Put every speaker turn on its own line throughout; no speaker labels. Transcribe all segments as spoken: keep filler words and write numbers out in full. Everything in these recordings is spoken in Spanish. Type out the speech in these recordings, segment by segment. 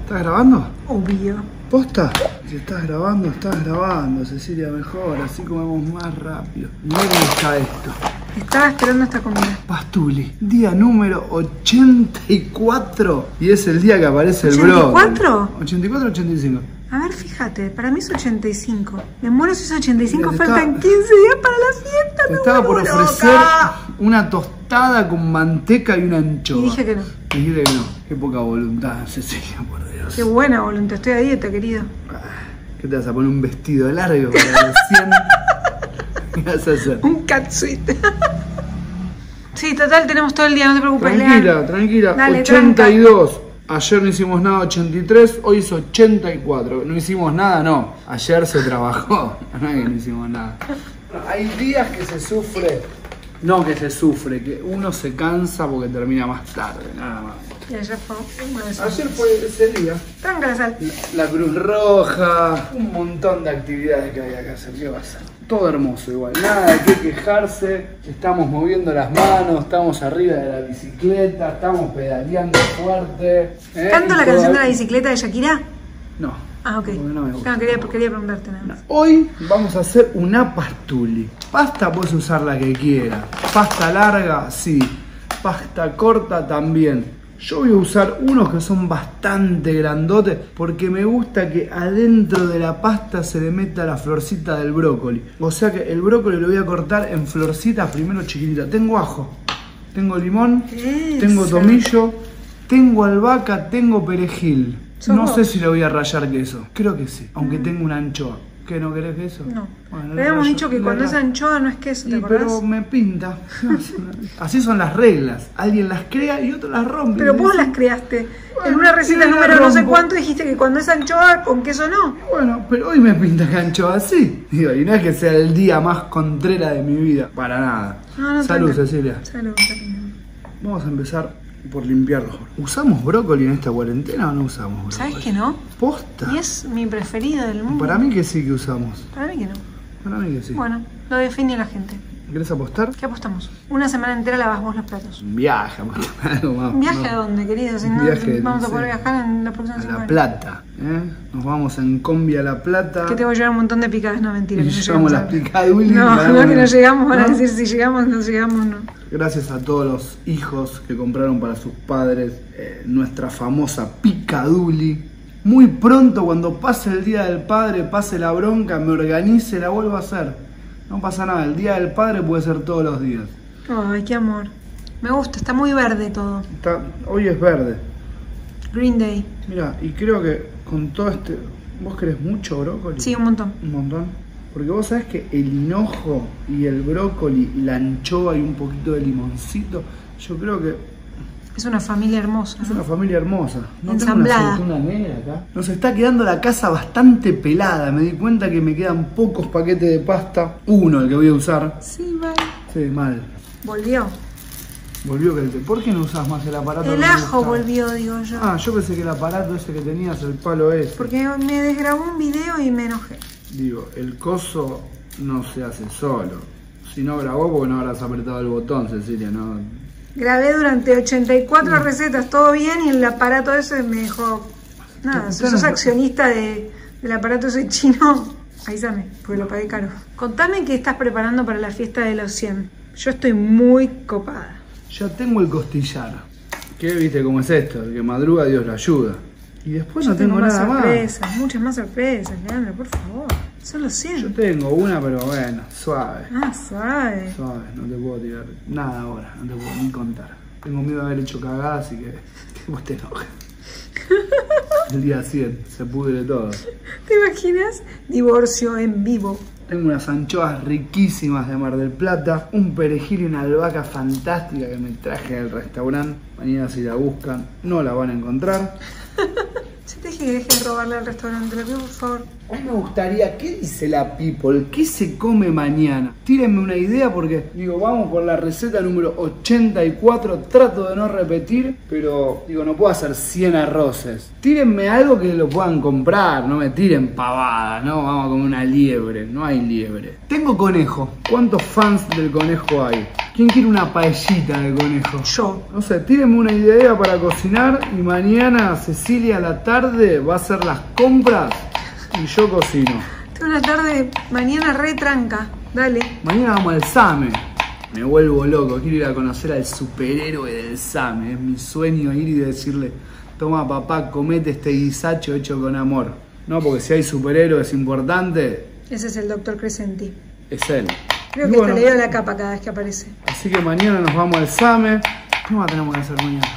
¿Estás grabando?
Obvio.
¿Posta? Si estás grabando, estás grabando, Cecilia, mejor, así comemos más rápido. Mira cómo está esto.
Estaba esperando esta comida.
Pastuli, día número ochenta y cuatro. Y es el día que aparece el bro.
¿ochenta y cuatro?
ochenta y cuatro o ochenta y cinco.
A ver, fíjate, para mí es ochenta y cinco. Me muero si es ochenta y cinco,
Mira, te
faltan
estaba-
quince días para la fiesta.
Te
me
estaba por
vuelvo
ofrecer
loca.
una tostada con manteca y una anchoa.
Y dije que no.
Y dijiste que no. Qué poca voluntad, Cecilia, por Dios.
Qué buena voluntad, estoy a dieta, querido.
¿Qué te vas a poner un vestido largo para los cien? ¿Qué vas a hacer?
Un catsuit. Sí, total, tenemos todo el día, no te preocupes.
Tranquila,
Lean.
tranquila.
Dale,
ochenta y dos. Ayer no hicimos nada, ochenta y tres. Hoy es ochenta y cuatro. No hicimos nada, no. Ayer se trabajó. No es que no hicimos nada. Hay días que se sufre. No que se sufre, que uno se cansa porque termina más tarde, nada más.
Y ayer fue uno de esos.
Ayer fue ese día.
Tranca la sal.
La Cruz Roja, un montón de actividades que había que hacer. ¿Qué va a ser? Todo hermoso igual, nada de qué quejarse. Estamos moviendo las manos, estamos arriba de la bicicleta, estamos pedaleando fuerte. ¿eh?
¿Canto
Y
la canción de
toda-
la bicicleta de Shakira?
No.
Ah, ok.
Porque no me gusta.
No, quería, quería preguntarte nada más.
Hoy vamos a hacer una pastuli. Pasta puedes usar la que quieras. Pasta larga, sí. Pasta corta también. Yo voy a usar unos que son bastante grandotes porque me gusta que adentro de la pasta se le meta la florcita del brócoli. O sea que el brócoli lo voy a cortar en florcitas primero chiquititas. Tengo ajo, tengo limón,
Eso.
tengo tomillo, tengo albahaca, tengo perejil.
¿Sos
No
vos?
sé si le voy a rallar queso. Creo que sí, aunque tengo una anchoa. ¿Qué, no querés queso?
No.
Bueno,
Le habíamos
rayo-
dicho que
le
cuando es
rayo.
anchoa no es queso, ¿te
Y,
acordás?
pero me pinta. Así son las reglas. Alguien las crea y otro las rompe.
Pero
Y
vos
dice,
las creaste.
Bueno,
En una receta
sí,
número
la
no sé
rompo.
cuánto dijiste que cuando es anchoa con queso no.
Bueno, pero hoy me pinta que anchoa así. Digo, y no es que sea el día más contrera de mi vida. Para nada.
No, no,
Salud,
tranca.
Cecilia.
Salud, salud.
Vamos a empezar por limpiarlos. ¿Usamos brócoli en esta cuarentena o no usamos brócoli?
¿Sabes que no?
¿Posta?
Y es mi preferido del mundo.
Para mí que sí que usamos.
Para mí que no.
Para mí que sí.
Bueno, lo define la gente.
¿Querés apostar?
¿Qué apostamos? Una semana entera lavas vos los platos.
Un viaje, algo más.
¿Un viaje
no.
a dónde, querido? Si
Un
no,
viaje,
vamos
no
a poder
sé.
viajar en los próximos
A
cinco
La
años.
Plata, ¿eh? Nos vamos en combi a La Plata.
Que te voy a llevar un montón de picadas. No, mentira.
Y
que no
llevamos
llegamos
las
a-
picadulis.
No,
para-
no, que no llegamos. Van a
¿No?
decir si llegamos, no llegamos, no.
Gracias a todos los hijos que compraron para sus padres eh, nuestra famosa picaduli. Muy pronto, cuando pase el Día del Padre, pase la bronca, me organice, la vuelvo a hacer. No pasa nada, el Día del Padre puede ser todos los días.
Ay, qué amor. Me gusta, está muy verde todo.
Está- hoy es verde.
Green Day.
Mira, y creo que con todo este... ¿Vos querés mucho brócoli?
Sí, un montón.
Un montón. Porque vos sabés que el hinojo y el brócoli, la anchoa y un poquito de limoncito, yo creo que
Es una familia hermosa.
es
¿no?
una familia hermosa. ¿No
Ensamblada.
tengo una aceituna negra acá? Nos está quedando la casa bastante pelada. Me di cuenta que me quedan pocos paquetes de pasta. Uno, el que voy a usar.
Sí, vale.
Sí, mal.
Volvió.
Volvió que el... ¿Por qué no usás más el aparato?
El
que me
ajo
gustaba?
volvió, digo yo.
Ah, yo pensé que el aparato ese que tenías, el palo ese.
Porque me desgrabó un video y me enojé.
Digo, el coso no se hace solo. Si no grabó, porque no habrás apretado el botón, Cecilia, ¿no?
Grabé durante ochenta y cuatro recetas, todo bien, y el aparato ese me dejó... Nada, si sos accionista de, del aparato ese chino, avísame, porque lo pagué caro. Contame qué estás preparando para la fiesta de los cien. Yo estoy muy copada.
Ya tengo el costillar. ¿Qué viste cómo es esto? El que madruga, Dios lo ayuda. Y después
Yo
no tengo,
más
nada más.
sorpresas, muchas más sorpresas, Leandro, por favor. Son los
Yo
cien.
tengo una, pero bueno, suave.
Ah, suave.
Suave, no te puedo tirar nada ahora, no te puedo ni contar. Tengo miedo de haber hecho cagada, así que después te enojes. El día cien, se pudre todo.
¿Te imaginas? Divorcio en vivo.
Tengo unas anchoas riquísimas de Mar del Plata, un perejil y una albahaca fantástica que me traje del restaurante. Mañana si la buscan, no la van a encontrar.
Si te dije que dejes de robarle al restaurante, lo pido por favor.
A mí me gustaría, ¿qué dice la people? ¿Qué se come mañana? Tírenme una idea porque, digo, vamos por la receta número ochenta y cuatro. Trato de no repetir, pero, digo, no puedo hacer cien arroces. Tírenme algo que lo puedan comprar, no me tiren pavadas, ¿no? Vamos a comer una liebre, no hay liebre. Tengo conejo. ¿Cuántos fans del conejo hay? ¿Quién quiere una paellita de conejo?
Yo.
No sé, tírenme una idea para cocinar y mañana Cecilia a la tarde va a hacer las compras y yo cocino.
Tengo una tarde, mañana re tranca. Dale.
Mañana vamos al SAME. Me vuelvo loco, quiero ir a conocer al superhéroe del SAME. Es mi sueño ir y decirle, toma papá, comete este guisacho hecho con amor. No, porque si hay superhéroes importantes,
Ese es el doctor Crescenti.
es él.
Creo
Y
que
bueno,
hasta le veo la capa cada vez que aparece.
así que mañana nos vamos al SAME. ¿Qué más tenemos que hacer mañana?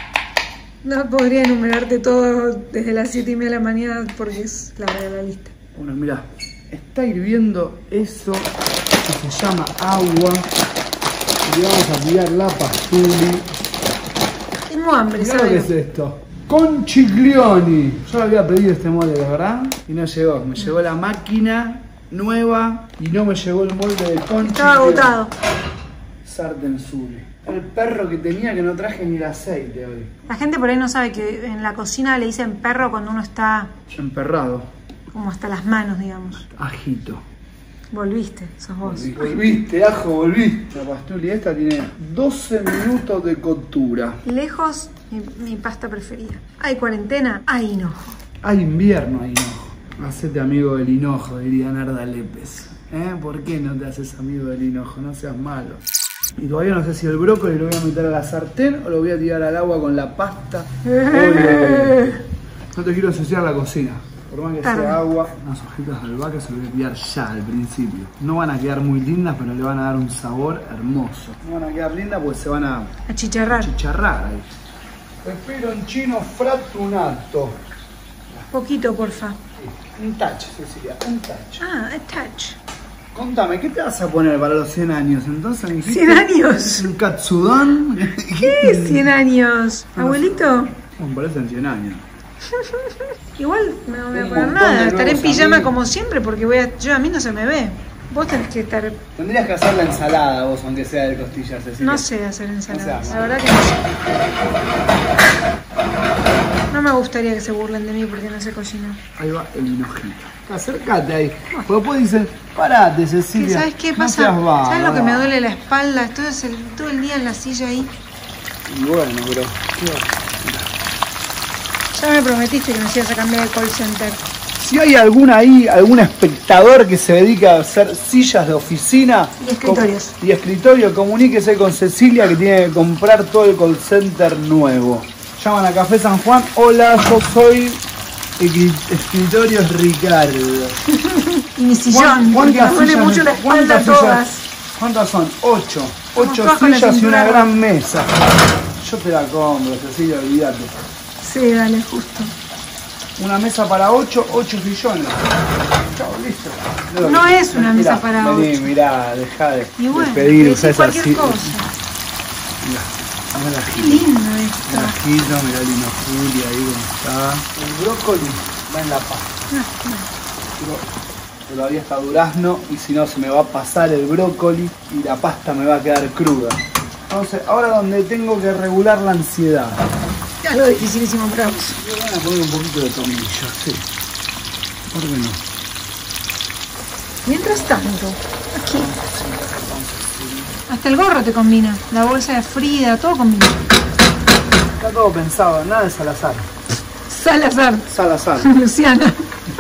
No podría enumerarte todo desde las siete y media de la mañana porque es la verdad la lista.
Bueno, mirá, está hirviendo eso que se llama agua. Y le vamos a tirar la pastuli.
Tengo hambre,
Mirá lo que es
¿sabes?
esto. Con Chiglioni. Yo le había pedido este molde, la verdad, y no llegó. Me llegó la máquina nueva y no me llegó el molde de con
Estaba
Chiglioni.
agotado.
Sarten Zule. El perro que tenía que no traje ni el aceite hoy.
La gente por ahí no sabe que en la cocina le dicen perro cuando uno está
Emperrado.
como hasta las manos, digamos.
Ajito.
Volviste, sos vos.
Volviste, ajo, volviste. La pastuli esta tiene doce minutos de coctura.
Lejos, mi, mi pasta preferida. Hay cuarentena, hay hinojo.
Hay invierno, hay hinojo. Hacete amigo del hinojo, diría Narda Lépez. ¿Eh? ¿Por qué no te haces amigo del hinojo? No seas malo. Y todavía no sé si el brócoli lo voy a meter a la sartén o lo voy a tirar al agua con la pasta. Oye, no te quiero ensuciar la cocina. Por más que
Tarde.
sea agua, unas hojitas de albahaca se lo voy a tirar ya al principio. No van a quedar muy lindas, pero le van a dar un sabor hermoso. No van a quedar lindas porque se van a
Achicharrar.
chicharrar ahí. Peperoncino frattunato.
Poquito, porfa.
Un touch, Cecilia, un touch.
Ah, a touch.
Contame, ¿qué te vas a poner para los cien años? Entonces me dijiste,
¿cien años?
¿un katsudon?
¿Qué es cien años? ¿Abuelito?
Me parecen cien años.
Igual no me voy a
Un
poner
montón
nada.
de
Estaré en
nuevos
pijama
amigos.
como siempre porque voy a, yo a mí no se me ve. Vos tenés que estar...
Tendrías que hacer la ensalada vos, aunque sea de costillas, Cecilia.
No sé hacer ensaladas.
O sea,
La verdad que no sé. No me gustaría que se burlen de mí porque no sé cocinar.
Ahí va el hinojito. Acércate ahí. Porque después dicen, parate, Cecilia.
¿Qué, ¿Sabes qué
no
pasa?
seas vaga.
¿Sabes lo que me duele la espalda? Estoy el, todo el día en la silla ahí.
Y bueno, pero... ¿qué va?
Ya me prometiste que nos ibas a cambiar el call center.
Si hay alguna ahí, algún espectador que se dedica a hacer sillas de oficina
Y escritorios.
com- y escritorio, comuníquese con Cecilia que tiene que comprar todo el call center nuevo. Llaman a Café San Juan. Hola, yo soy Escri- Escritorios Ricardo.
Y mi sillón, porque me duele
sillas
mucho la
ne-
espalda
cuántas sillas-
todas.
¿Cuántas son? Ocho. Ocho
todas con la
sillas y una
cintura
gran mesa. Yo te la compro, Cecilia, olvídate.
Sí, dale, justo.
Una mesa para ocho, ocho sillones. Chao, listo.
No es una
Mirá,
mesa para
vení,
ocho.
mirá, dejá de,
Y bueno,
de pedir,
decís
usá esa
cualquier
si-
cosa.
Mirá, mirá la
Qué
ajito,
lindo
mirá
esto.
la ajito, mirá el hino Julia ahí como está. El brócoli va en la pasta. Pero todavía está durazno y si no se me va a pasar el brócoli y la pasta me va a quedar cruda. Entonces, ahora donde tengo que regular la ansiedad.
Ya lo dificilísimo para vos.
Le van a poner un poquito de tomillo, sí. ¿Por qué no?
Mientras tanto, aquí. Hasta el gorro te combina. La bolsa de Frida, todo combina.
Está todo pensado, nada de Salazar.
Salazar.
Salazar.
Luciana.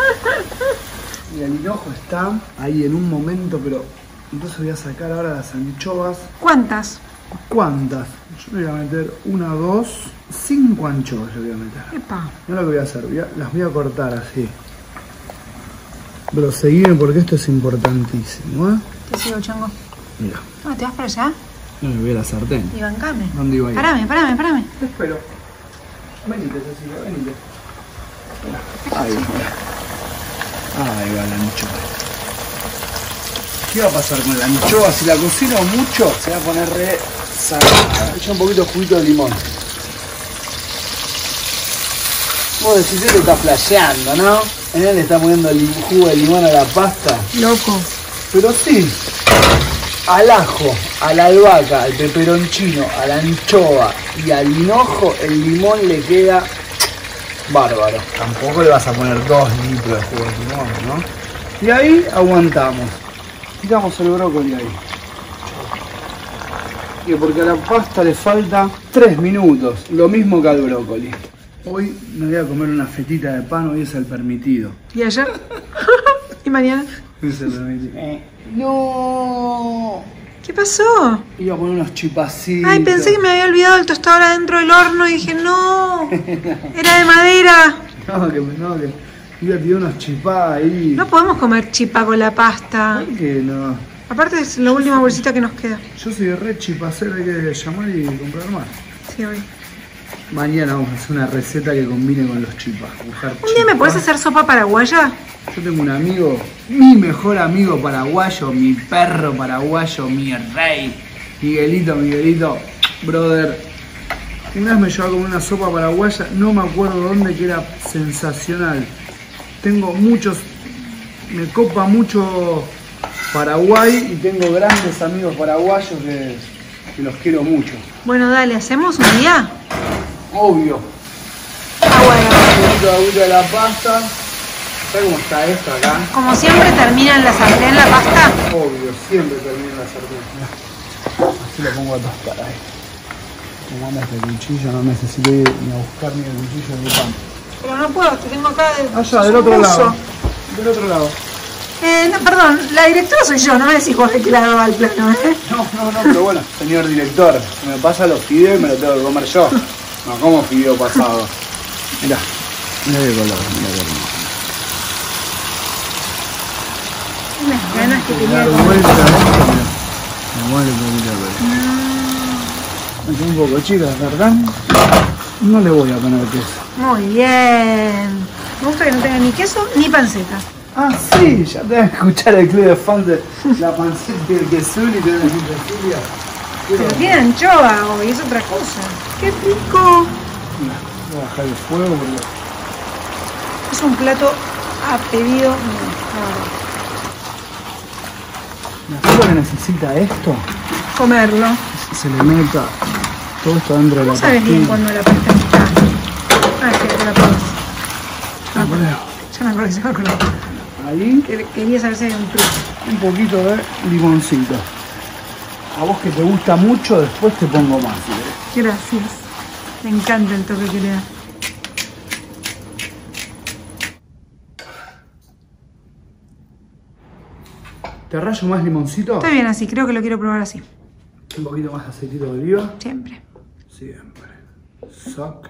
Y el hinojo está ahí en un momento, pero entonces voy a sacar ahora las anchoas.
¿Cuántas?
¿Cuántas? Yo le voy a meter una, dos, cinco anchoas le voy a meter.
Epa.
No lo que voy a hacer, voy a- las voy a cortar así. Pero seguime porque esto es importantísimo, ¿eh?
Te sigo, chango.
Mira,
No, ¿te vas para allá?
no me voy a la sartén.
Y bancame.
¿Dónde iba a ir?
Parame, parame, parame.
Te espero. Venite, Cecilia, venite. Ahí va. Ahí va la anchoa. ¿Qué va a pasar con la anchoa? Si la cocino mucho, se va a poner re salada. Echa un poquito de juguito de limón. Vos decís, esto está flasheando, ¿no? Él le está poniendo el jugo de limón a la pasta.
Loco.
Pero sí, al ajo, a la albahaca, al peperoncino, a la anchoa y al hinojo, el limón le queda bárbaro. Tampoco le vas a poner dos litros de jugo de limón, ¿no? Y ahí aguantamos. Tiramos el brócoli ahí. Y porque a la pasta le falta tres minutos, lo mismo que al brócoli. Hoy me voy a comer una fetita de pan, hoy es el permitido.
¿Y ayer? ¿Y mañana?
Es el permitido. Eh, ¡no!
¿Qué pasó?
Iba a poner unos chipacitos.
Ay, pensé que me había olvidado el tostador adentro del horno y dije, no, era de madera.
No, que no, que iba a tirar unos chipá ahí.
No podemos comer chipá con la pasta.
¿Por qué no?
Aparte es la última bolsita que nos queda.
Yo soy re chipacero, hay que llamar y comprar más.
Sí, hoy.
Mañana vamos a hacer una receta que combine con los chipás.
¿Un día me podés hacer sopa paraguaya?
Yo tengo un amigo, mi mejor amigo paraguayo, mi perro paraguayo, mi rey, Miguelito, Miguelito, brother. Una vez me llevó a comer una sopa paraguaya, no me acuerdo dónde, que era sensacional. Tengo muchos, me copa mucho Paraguay y tengo grandes amigos paraguayos que, que los quiero mucho.
Bueno, dale, ¿hacemos un día?
Obvio.
Ah, bueno.
Un poquito de agüita de la pasta. ¿Sabes cómo está esto acá?
Como siempre termina en la sartén la pasta.
Obvio, siempre termina en la sartén. Así lo pongo a tostar ahí. Como anda este cuchillo, no necesito ir ni a buscar ni el cuchillo ni el pan.
Pero no puedo, te tengo acá de...
Allá, del otro lado. Del otro lado.
Eh, no, perdón, la directora soy yo, no me decís vos de qué lado va el plano, ¿eh?
No, no, no, pero bueno, señor director, me pasa los fideos y me los tengo que comer yo. No, como fideo pasado. Mirá, mirá qué color, mirá qué color.
Unas ganas que tenía
Dar
de comer.
vuelta a esto, mirá. Me muero un poquito de Me quedé un poco chica, ¿verdad? No le voy a poner queso.
Muy bien. Me gusta que no tenga ni queso ni panceta.
Ah, sí, ya te vas a escuchar el club de fans de la panceta y el queso y te van a decir Cecilia.
Pero tiene anchoa hoy, es otra cosa. ¡Qué rico!
Mira, voy a bajar el fuego porque...
Es un plato a pedido mío, la
¿Sabes lo que necesita esto?
comerlo.
Se le meta todo esto dentro de la
No sabes bien
pastilla.
cuando la pasta está. Ah, que te la pones.
Ah, bueno.
Ya me acuerdo, ya me acuerdo.
Ahí
Que- Quería saber si había un truco.
un poquito de limoncito. A vos que te gusta mucho, después te pongo más. ¿Sí?
Gracias. Me encanta el toque que le da.
¿Te rayo más limoncito?
Estoy bien así, creo que lo quiero probar así.
Un poquito más de aceitito de oliva.
Siempre.
Siempre. Sac.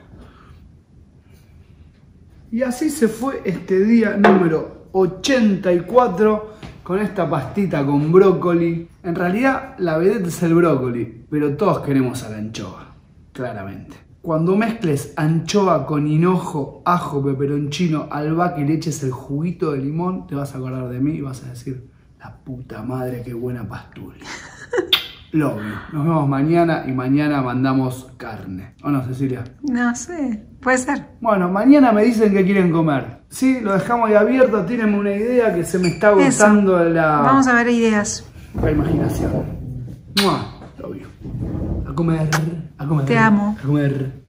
Y así se fue este día número ochenta y cuatro con esta pastita con brócoli. En realidad la vedette es el brócoli, pero todos queremos a la anchoa, claramente. Cuando mezcles anchoa con hinojo, ajo, peperoncino, albahaca y le eches el juguito de limón, te vas a acordar de mí y vas a decir, la puta madre, qué buena pastuli. Lo obvio. Nos vemos mañana y mañana mandamos carne. ¿O no, Cecilia?
No sé, puede ser.
Bueno, mañana me dicen que quieren comer. Sí, lo dejamos ahí abierto. Tírenme una idea que se me está
Eso.
agotando la,
Vamos a ver ideas.
la imaginación. ¡Mua! Lo obvio. A comer, a comer.
Te amo.
A comer.